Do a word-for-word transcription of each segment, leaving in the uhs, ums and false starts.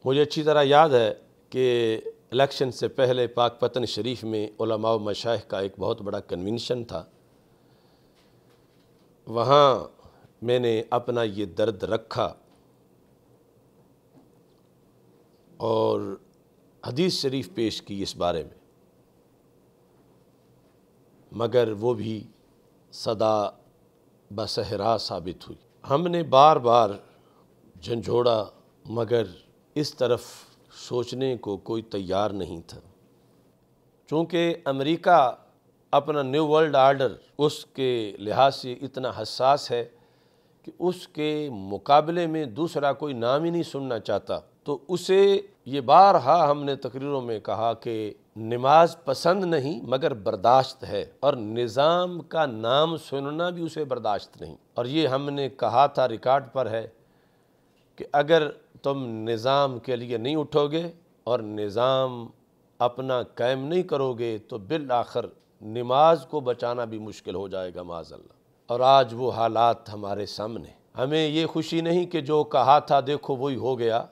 مجھے اچھی طرح یاد ہے کہ الیکشن سے پہلے پاک پتن شریف میں علماء و مشائخ کا ایک بہت بڑا کنونشن تھا۔ وہاں میں نے اپنا یہ درد رکھا اور حدیث شریف پیش کی اس بارے میں، مگر وہ بھی صدا بصحرا ثابت ہوئی۔ ہم نے بار بار جھنجھوڑا مگر اس طرف سوچنے کو کوئی تیار نہیں تھا۔ چونکہ امریکہ اپنا نیو ورلڈ آرڈر اس کے لحاظ سے اتنا حساس ہے کہ اس کے مقابلے میں دوسرا کوئی نام ہی نہیں سننا چاہتا، تو اسے یہ بارہا ہم نے تقریروں میں کہا کہ نماز پسند نہیں مگر برداشت ہے، اور نظام کا نام سننا بھی اسے برداشت نہیں۔ اور یہ ہم نے کہا تھا، ریکارڈ پر ہے، کہ اگر تم نظام کے لیے نہیں اٹھو گے اور نظام اپنا قائم نہیں کرو گے تو بالآخر نماز کو بچانا بھی مشکل ہو جائے گا معاذ اللہ۔ اور آج وہ حالات ہمارے سامنے، ہمیں یہ خوشی نہیں کہ جو کہا تھا دیکھو وہی ہو گیا،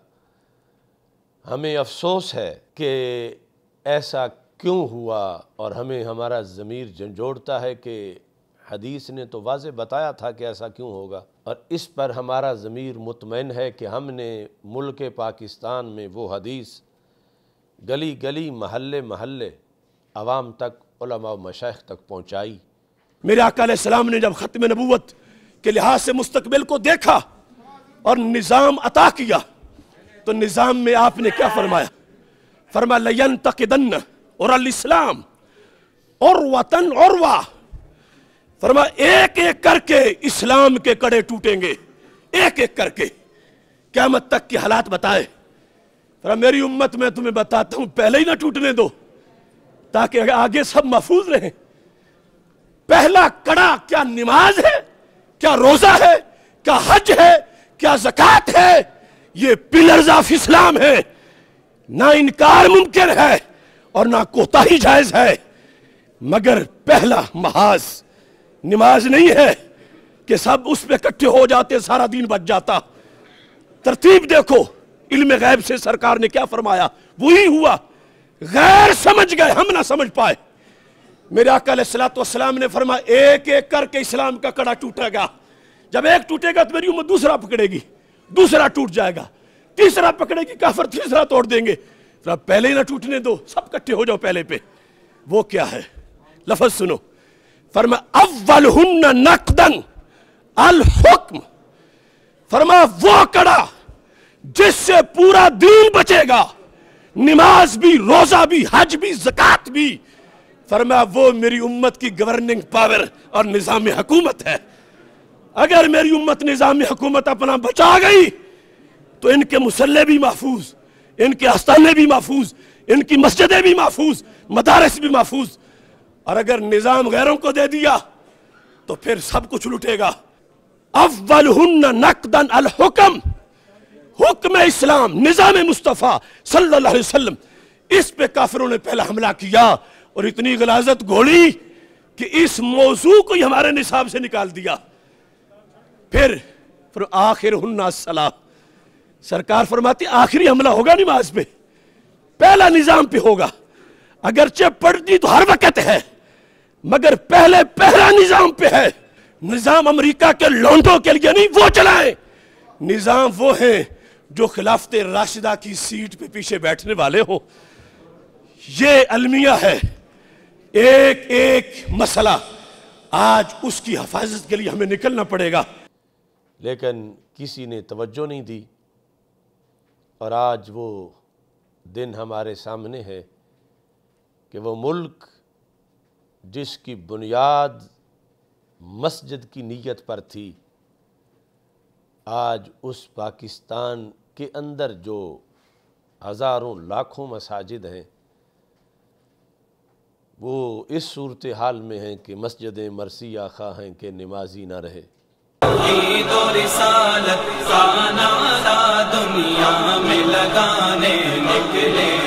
ہمیں افسوس ہے کہ ایسا کیوں ہوا، اور ہمیں ہمارا ضمیر جھنجھوڑتا ہے کہ حدیث نے تو واضح بتایا تھا کہ ایسا کیوں ہوگا، اور اس پر ہمارا ضمیر مطمئن ہے کہ ہم نے ملک پاکستان میں وہ حدیث گلی گلی محلے محلے عوام تک، علماء و مشائخ تک پہنچائی۔ میرے آقا علیہ السلام نے جب ختم نبوت کے لحاظ سے مستقبل کو دیکھا اور نظام عطا کیا تو نظام میں آپ نے کیا فرمایا؟ فرمایا لَيَنْتَقِدَنَّ اور الاسلام عُرْوَةً عُرْوَةً، فرمایا ایک ایک کر کے اسلام کے کڑے ٹوٹیں گے، ایک ایک کر کے، قیامت تک کی حالات بتائے۔ فرمایا میری امت میں تمہیں بتاتا ہوں پہلے ہی نہ ٹوٹنے دو تاکہ آگے سب محفوظ رہیں۔ پہلا کڑا کیا نماز ہے، کیا روزہ ہے، کیا حج ہے، کیا زکوٰۃ ہے، یہ پلرز آف اسلام ہے، نہ انکار ممکن ہے اور نہ کوتاہی جائز ہے، مگر پہلا محاذ نماز نہیں ہے کہ سب اس پہ اکٹھے ہو جاتے سارا دین بچ جاتا۔ ترتیب دیکھو، علم غیب سے سرکار نے کیا فرمایا وہی ہوا، غیر سمجھ گئے، ہم نہ سمجھ پائے۔ میرے آقا علیہ السلام نے فرمایا ایک ایک کر کے اسلام کا کڑا ٹوٹے گا، جب ایک ٹوٹے گا تو میری امت دوسرا پکڑے گی، دوسرا ٹوٹ جائے گا، تیسرا پکڑے گی، کافر تیسرا توڑ دیں گے۔ پہلے ہی نہ ٹوٹنے دو، سب کٹھے ہو جاؤ پہلے پہ۔ وہ کیا ہے؟ لفظ سنو، فرمایا اولہن نقدن الحکم، فرمایا وہ کڑا جس سے پورا دین بچے گا، نماز بھی، روزہ بھی، حج بھی، زکوٰۃ بھی، فرمایا وہ میری امت کی گورننگ پاور اور نظام حکومت ہے۔ اگر میری امت نظام حکومت اپنا بچا گئی تو ان کے مسلح بھی محفوظ، ان کے آستانے بھی محفوظ، ان کی مسجدیں بھی محفوظ، مدارس بھی محفوظ، اور اگر نظام غیروں کو دے دیا تو پھر سب کچھ لٹے گا۔ اولہن نقدن الحکم، حکم اسلام، نظام مصطفیٰ صلی اللہ علیہ وسلم، اس پہ کافروں نے پہلا حملہ کیا اور اتنی غلاظت گھوڑی کہ اس موضوع کو ہی ہمارے نصاب سے نکال دیا۔ پھر پھر آخرہن الصلاۃ، سرکار فرماتی آخری حملہ ہوگا نماز پہ، پہلا نظام پہ ہوگا، اگرچہ پڑھتی تو ہر وقت ہے مگر پہلے پہلا نظام پہ ہے۔ نظام امریکہ کے لونڈوں کے لیے نہیں، وہ چلائیں، نظام وہ ہیں جو خلافت راشدہ کی سیٹ پہ پیچھے بیٹھنے والے ہوں۔ یہ المیہ ہے، ایک ایک مسئلہ آج اس کی حفاظت کے لیے ہمیں نکلنا پڑے گا، لیکن کسی نے توجہ نہیں دی، اور آج وہ دن ہمارے سامنے ہے کہ وہ ملک جس کی بنیاد مسجد کی نیت پر تھی، آج اس پاکستان کے اندر جو ہزاروں لاکھوں مساجد ہیں وہ اس صورتحال میں ہیں کہ مسجدیں مرثیہ خواہ ہیں کہ نمازی نہ رہے۔ توحید و رسالت کا نعرہ دنیا میں لگانے نکلے